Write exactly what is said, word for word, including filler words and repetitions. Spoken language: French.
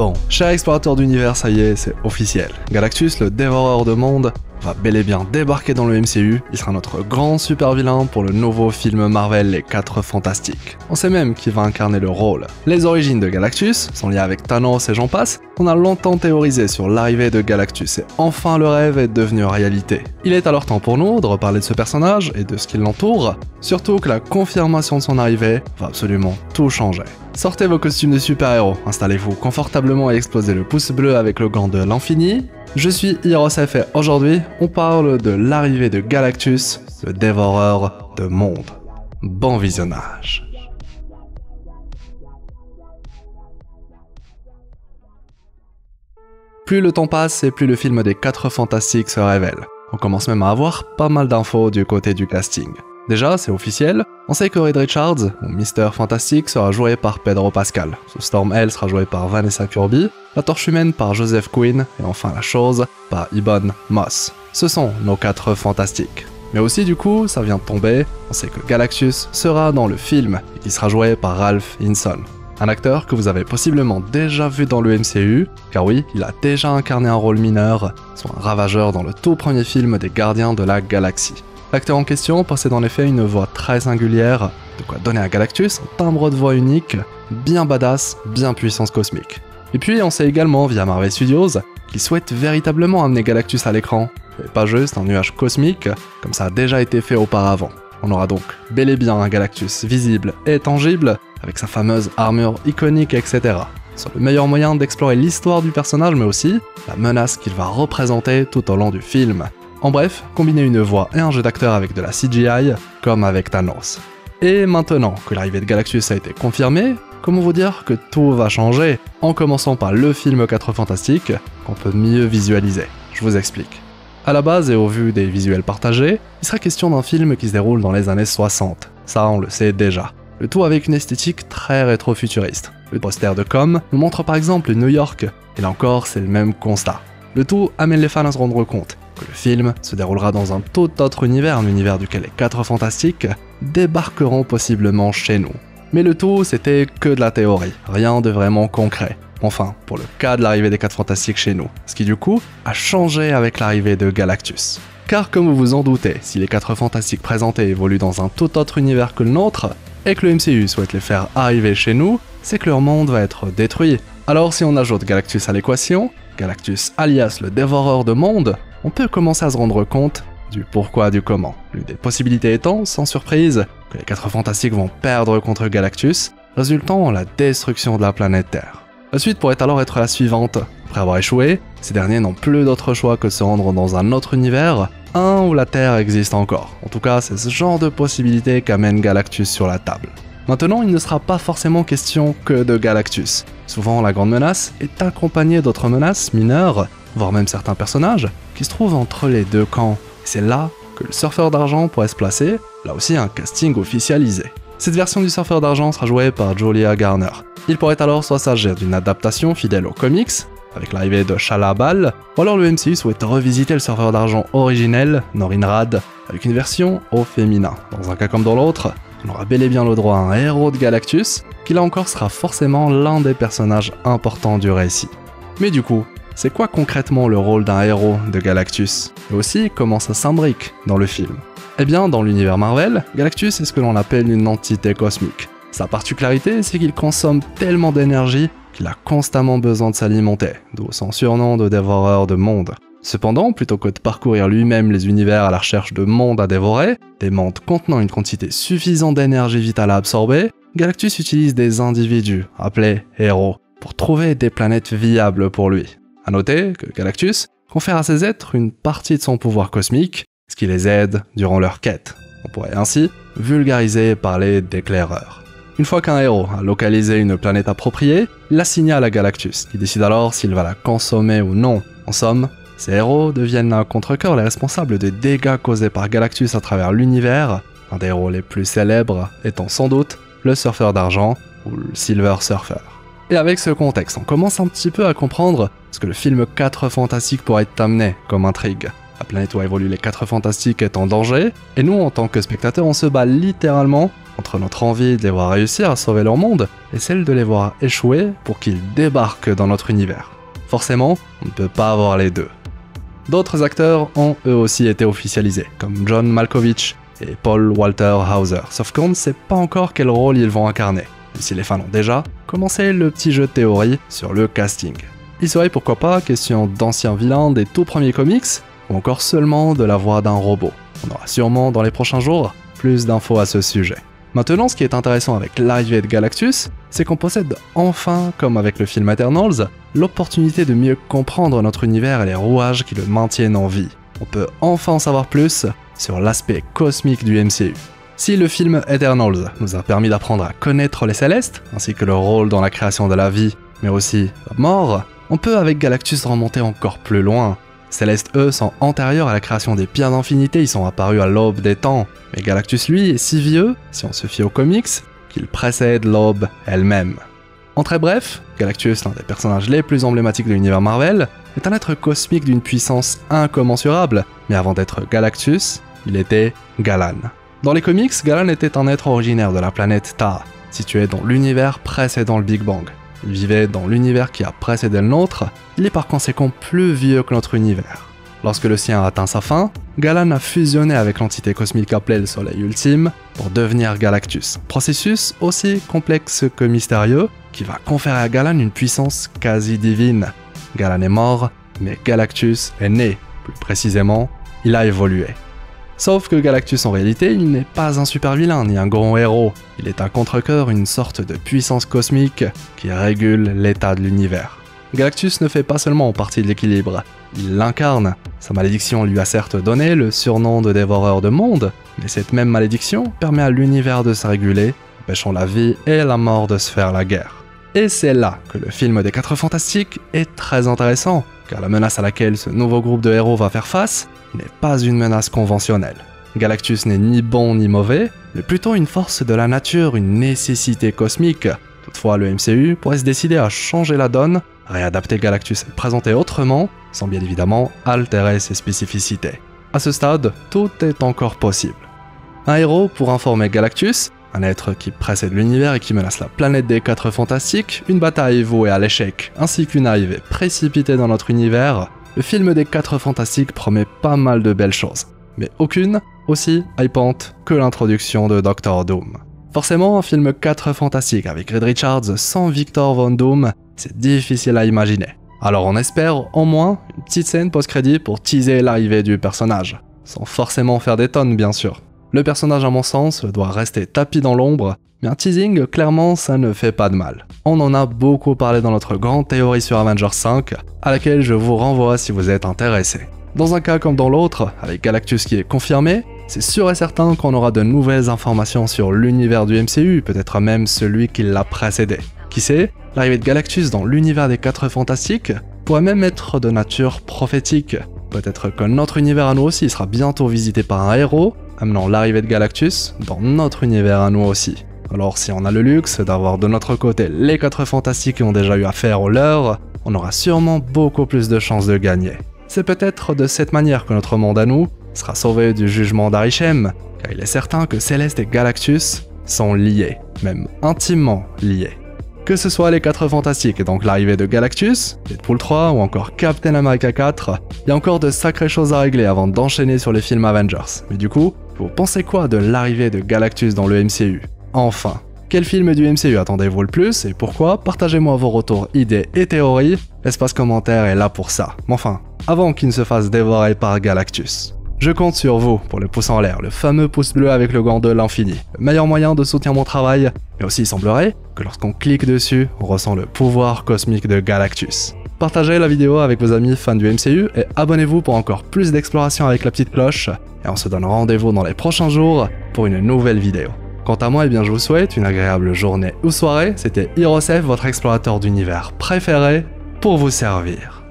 Bon, chers explorateurs d'univers, ça y est, c'est officiel. Galactus, le dévoreur de mondes, va bel et bien débarquer dans le M C U, il sera notre grand super vilain pour le nouveau film Marvel Les quatre Fantastiques. On sait même qui va incarner le rôle. Les origines de Galactus, son lien avec Thanos et j'en passe, on a longtemps théorisé sur l'arrivée de Galactus et enfin le rêve est devenu réalité. Il est alors temps pour nous de reparler de ce personnage et de ce qui l'entoure, surtout que la confirmation de son arrivée va absolument tout changer. Sortez vos costumes de super-héros, installez-vous confortablement et explosez le pouce bleu avec le gant de l'infini. Je suis HeroesF et aujourd'hui, on parle de l'arrivée de Galactus, le dévoreur de mondes. Bon visionnage. Plus le temps passe et plus le film des quatre Fantastiques se révèle. On commence même à avoir pas mal d'infos du côté du casting. Déjà, c'est officiel, on sait que Reed Richards, ou Mister Fantastic, sera joué par Pedro Pascal, Storm-Elle sera joué par Vanessa Kirby, la Torche Humaine par Joseph Quinn, et enfin la Chose par Ebon Moss. Ce sont nos quatre Fantastiques. Mais aussi du coup, ça vient de tomber, on sait que Galactus sera dans le film, et qui sera joué par Ralph Hinson. Un acteur que vous avez possiblement déjà vu dans le M C U, car oui, il a déjà incarné un rôle mineur, soit un ravageur dans le tout premier film des Gardiens de la Galaxie. L'acteur en question possède en effet une voix très singulière, de quoi donner à Galactus un timbre de voix unique, bien badass, bien puissance cosmique. Et puis on sait également via Marvel Studios qu'ils souhaitent véritablement amener Galactus à l'écran, et pas juste un nuage cosmique comme ça a déjà été fait auparavant. On aura donc bel et bien un Galactus visible et tangible, avec sa fameuse armure iconique, et cetera. C'est le meilleur moyen d'explorer l'histoire du personnage mais aussi la menace qu'il va représenter tout au long du film. En bref, combiner une voix et un jeu d'acteur avec de la C G I, comme avec Thanos. Et maintenant que l'arrivée de Galactus a été confirmée, comment vous dire que tout va changer, en commençant par le film quatre Fantastiques, qu'on peut mieux visualiser. Je vous explique. À la base et au vu des visuels partagés, il sera question d'un film qui se déroule dans les années soixante. Ça, on le sait déjà. Le tout avec une esthétique très rétro-futuriste. Le poster de com nous montre par exemple New York, et là encore, c'est le même constat. Le tout amène les fans à se rendre compte que le film se déroulera dans un tout autre univers, un univers duquel les quatre Fantastiques débarqueront possiblement chez nous. Mais le tout, c'était que de la théorie, rien de vraiment concret. Enfin, pour le cas de l'arrivée des quatre Fantastiques chez nous, ce qui du coup a changé avec l'arrivée de Galactus. Car comme vous vous en doutez, si les quatre Fantastiques présentés évoluent dans un tout autre univers que le nôtre, et que le M C U souhaite les faire arriver chez nous, c'est que leur monde va être détruit. Alors si on ajoute Galactus à l'équation, Galactus alias le dévoreur de mondes, on peut commencer à se rendre compte du pourquoi du comment. L'une des possibilités étant, sans surprise, que les quatre Fantastiques vont perdre contre Galactus, résultant en la destruction de la planète Terre. La suite pourrait alors être la suivante. Après avoir échoué, ces derniers n'ont plus d'autre choix que de se rendre dans un autre univers, un où la Terre existe encore. En tout cas, c'est ce genre de possibilité qu'amène Galactus sur la table. Maintenant, il ne sera pas forcément question que de Galactus. Souvent, la grande menace est accompagnée d'autres menaces mineures, voire même certains personnages, qui se trouvent entre les deux camps. Et c'est là que le surfeur d'argent pourrait se placer, là aussi un casting officialisé. Cette version du surfeur d'argent sera jouée par Julia Garner. Il pourrait alors soit s'agir d'une adaptation fidèle aux comics, avec l'arrivée de Shala Bal, ou alors le M C U souhaite revisiter le surfeur d'argent originel, Norrin Radd, avec une version au féminin. Dans un cas comme dans l'autre, on aura bel et bien le droit à un héros de Galactus, qui là encore sera forcément l'un des personnages importants du récit. Mais du coup, c'est quoi concrètement le rôle d'un héros de Galactus? Et aussi, comment ça s'imbrique dans le film? Eh bien, dans l'univers Marvel, Galactus est ce que l'on appelle une entité cosmique. Sa particularité, c'est qu'il consomme tellement d'énergie qu'il a constamment besoin de s'alimenter, d'où son surnom de dévoreur de mondes. Cependant, plutôt que de parcourir lui-même les univers à la recherche de mondes à dévorer, des mondes contenant une quantité suffisante d'énergie vitale à absorber, Galactus utilise des individus, appelés héros, pour trouver des planètes viables pour lui. A noter que Galactus confère à ces êtres une partie de son pouvoir cosmique, ce qui les aide durant leur quête. On pourrait ainsi vulgariser et parler d'éclaireurs. Une fois qu'un héros a localisé une planète appropriée, il la signale à Galactus, qui décide alors s'il va la consommer ou non. En somme, ces héros deviennent à contre-cœur les responsables des dégâts causés par Galactus à travers l'univers, un des héros les plus célèbres étant sans doute le surfeur d'argent ou le Silver Surfer. Et avec ce contexte, on commence un petit peu à comprendre ce que le film quatre Fantastiques pourrait amener comme intrigue. la planète où évoluent les quatre fantastiques est en danger, et nous en tant que spectateurs on se bat littéralement entre notre envie de les voir réussir à sauver leur monde et celle de les voir échouer pour qu'ils débarquent dans notre univers. Forcément, on ne peut pas avoir les deux. D'autres acteurs ont eux aussi été officialisés, comme John Malkovich et Paul Walter Hauser, sauf qu'on ne sait pas encore quel rôle ils vont incarner, même si les fans ont déjà commencé le petit jeu de théorie sur le casting. Il serait pourquoi pas question d'anciens vilains des tout premiers comics, ou encore seulement de la voix d'un robot. On aura sûrement dans les prochains jours plus d'infos à ce sujet. Maintenant, ce qui est intéressant avec l'arrivée de Galactus, c'est qu'on possède enfin, comme avec le film Eternals, l'opportunité de mieux comprendre notre univers et les rouages qui le maintiennent en vie. On peut enfin en savoir plus sur l'aspect cosmique du M C U. Si le film Eternals nous a permis d'apprendre à connaître les Célestes, ainsi que leur rôle dans la création de la vie, mais aussi la mort, on peut avec Galactus remonter encore plus loin. Célestes, eux, sont antérieurs à la création des pierres d'infinité, ils sont apparus à l'aube des temps. Mais Galactus, lui, est si vieux, si on se fie aux comics, qu'il précède l'aube elle-même. En très bref, Galactus, l'un des personnages les plus emblématiques de l'univers Marvel, est un être cosmique d'une puissance incommensurable, mais avant d'être Galactus, il était Galan. Dans les comics, Galan était un être originaire de la planète Ta, située dans l'univers précédant le Big Bang. Il vivait dans l'univers qui a précédé le nôtre, il est par conséquent plus vieux que notre univers. Lorsque le sien a atteint sa fin, Galan a fusionné avec l'entité cosmique appelée le Soleil Ultime pour devenir Galactus. Processus aussi complexe que mystérieux, qui va conférer à Galan une puissance quasi divine. Galan est mort, mais Galactus est né. Plus précisément, il a évolué. Sauf que Galactus en réalité, il n'est pas un super vilain ni un grand héros. Il est un contre-cœur, une sorte de puissance cosmique qui régule l'état de l'univers. Galactus ne fait pas seulement partie de l'équilibre, il l'incarne. Sa malédiction lui a certes donné le surnom de dévoreur de monde, mais cette même malédiction permet à l'univers de se réguler, empêchant la vie et la mort de se faire la guerre. Et c'est là que le film des quatre fantastiques est très intéressant, car la menace à laquelle ce nouveau groupe de héros va faire face n'est pas une menace conventionnelle. Galactus n'est ni bon ni mauvais, mais plutôt une force de la nature, une nécessité cosmique. Toutefois, le M C U pourrait se décider à changer la donne, réadapter Galactus et le présenter autrement, sans bien évidemment altérer ses spécificités. À ce stade, tout est encore possible. Un héros pour informer Galactus, un être qui précède l'univers et qui menace la planète des quatre fantastiques, une bataille vouée à l'échec, ainsi qu'une arrivée précipitée dans notre univers, le film des quatre fantastiques promet pas mal de belles choses, mais aucune aussi hypante que l'introduction de Doctor Doom. Forcément, un film quatre fantastiques avec Reed Richards sans Victor Von Doom, c'est difficile à imaginer. Alors on espère au moins une petite scène post-crédit pour teaser l'arrivée du personnage, sans forcément faire des tonnes bien sûr. Le personnage à mon sens doit rester tapis dans l'ombre, mais un teasing clairement ça ne fait pas de mal. On en a beaucoup parlé dans notre grande théorie sur Avengers cinq, à laquelle je vous renvoie si vous êtes intéressé. Dans un cas comme dans l'autre, avec Galactus qui est confirmé, c'est sûr et certain qu'on aura de nouvelles informations sur l'univers du M C U, peut-être même celui qui l'a précédé. Qui sait, l'arrivée de Galactus dans l'univers des quatre fantastiques pourrait même être de nature prophétique. Peut-être que notre univers à nous aussi sera bientôt visité par un héros, amenant l'arrivée de Galactus dans notre univers à nous aussi. Alors si on a le luxe d'avoir de notre côté les quatre fantastiques qui ont déjà eu affaire au leur, on aura sûrement beaucoup plus de chances de gagner. C'est peut-être de cette manière que notre monde à nous sera sauvé du jugement d'Arishem, car il est certain que Céleste et Galactus sont liés, même intimement liés. Que ce soit les quatre fantastiques et donc l'arrivée de Galactus, Deadpool trois ou encore Captain America quatre, il y a encore de sacrées choses à régler avant d'enchaîner sur les films Avengers. Mais du coup, vous pensez quoi de l'arrivée de Galactus dans le M C U? Enfin, quel film du M C U attendez-vous le plus et pourquoi? Partagez-moi vos retours, idées et théories, l'espace commentaire est là pour ça. Mais enfin, avant qu'il ne se fasse dévorer par Galactus. Je compte sur vous pour le pouce en l'air, le fameux pouce bleu avec le gant de l'infini, le meilleur moyen de soutenir mon travail, mais aussi il semblerait que lorsqu'on clique dessus, on ressent le pouvoir cosmique de Galactus. Partagez la vidéo avec vos amis fans du M C U et abonnez-vous pour encore plus d'exploration avec la petite cloche, et on se donne rendez-vous dans les prochains jours pour une nouvelle vidéo. Quant à moi, eh bien, je vous souhaite une agréable journée ou soirée, c'était Hirosef, votre explorateur d'univers préféré, pour vous servir.